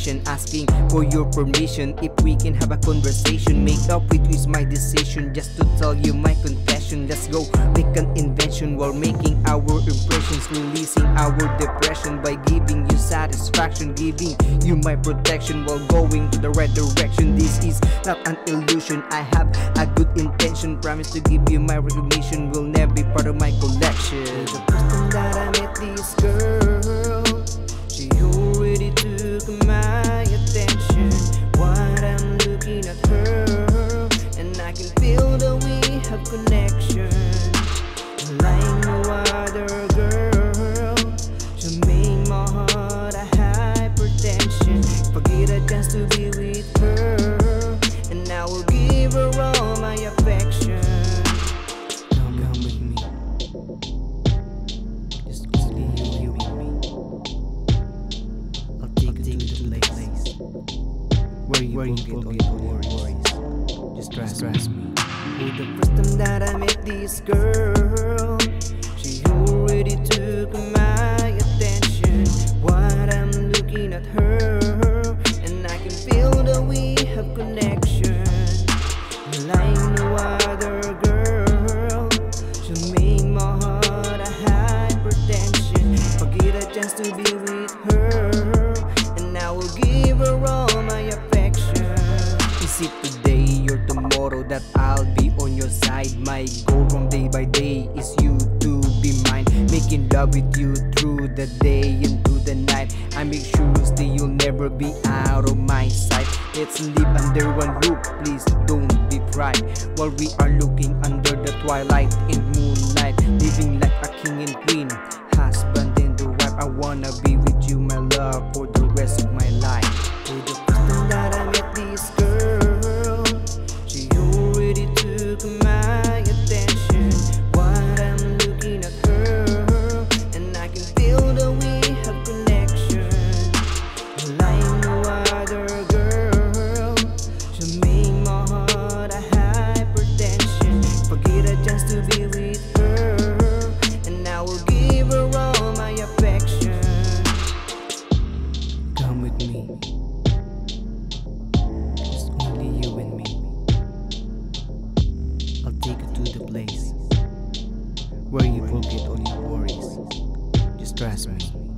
station, asking for your permission if we can have a conversation. Make up with you is my decision, just to tell you my confession. Let's go make an invention while making our impressions, releasing our depression by giving you satisfaction, giving you my protection while going to the right direction. This is not an illusion, I have a good intention. Promise to give you my recognition, will never be part of my collection. The first time that I met this girl, she already took my attention. What I'm looking at her, and I can feel that we have connection. Like no other girl, she made my heart a hypertension. If I get a chance to be with her, and I will give her all my affection. Come with me, just only you with me. I'll take you to the place where you forget all your worries. Just trust me. The first time that I met this girl, she already took my attention. What I'm looking at her, and I can feel that we have connection. Like no other girl, she made my heart a hypertension. If I get a chance to be with her, and I will give her all my affection. Is it today or tomorrow that I'll be on your side? My goal from day by day is you to be mine, making love with you through the day into the night. I make sure stay, you'll never be out of my sight. Let's live under one roof, please don't be fried, while we are looking under the twilight and moonlight, living like a king and queen, husband and wife. I wanna be with you, my love, for the rest of my life. For the first time that I met this girl, she already took my attention. What I'm looking at her, and I can feel that we have connection. Like no other girl, she made my heart a hypertension. If I get a chance to be with her, and I will give her all my affection. Come with me, it's only you and me. I'll take you to the place where you forget all your worries. Just trust me.